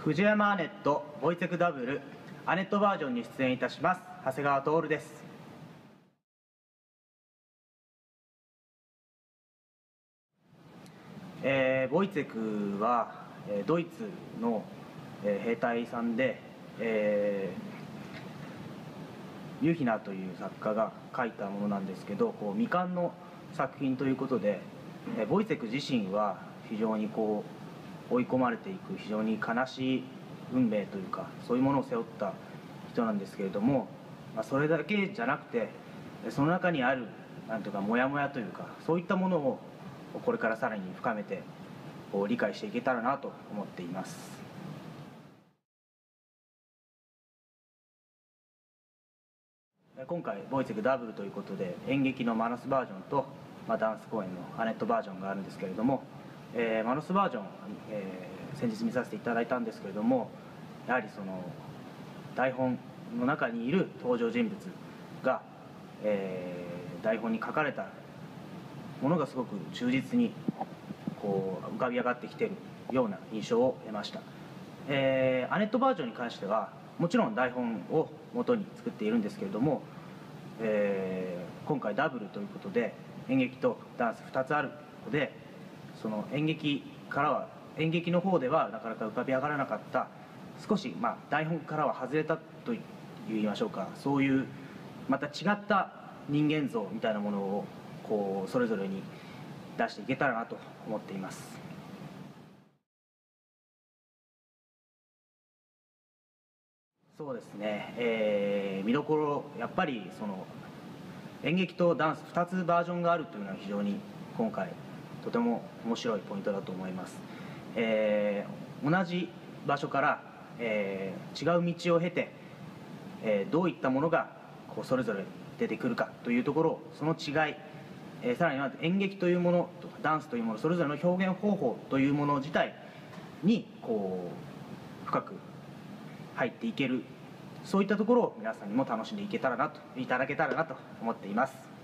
藤山アネットボイテクダブルアネットバージョンに出演いたします長谷川徹です。ボイツェクはドイツの兵隊さんで、ユヒナという作家が書いたものなんですけど、未完の作品ということで、ボイツェク自身は非常に追い込まれていく非常に悲しい運命というか、そういうものを背負った人なんですけれども、それだけじゃなくてその中にあるなんていうかモヤモヤというか、そういったものをこれからさらに深めて理解していけたらなと思っています。今回ボイツェクダブルということで演劇のマノスバージョンと、ダンス公演のアネットバージョンがあるんですけれども、マノスバージョン、先日見させていただいたんですけれども、やはりその台本の中にいる登場人物が、台本に書かれたものがすごく忠実に浮かび上がってきているような印象を得ました。アネットバージョンに関してはもちろん台本を元に作っているんですけれども、今回ダブルということで演劇とダンス2つあるので、その演劇の方ではなかなか浮かび上がらなかった少し、台本からは外れたと言いましょうか、そういうまた違った人間像みたいなものをそれぞれに出していけたらなと思っています。そうですね、見どころやっぱりその演劇とダンス2つバージョンがあるというのは非常に今回とても面白いポイントだと思います。同じ場所から、違う道を経て、どういったものがそれぞれ出てくるかというところ、その違い、さらには演劇というものとダンスというもの、それぞれの表現方法というもの自体に深く入っていける、そういったところを皆さんにも楽しんでいただけたらなと思っています。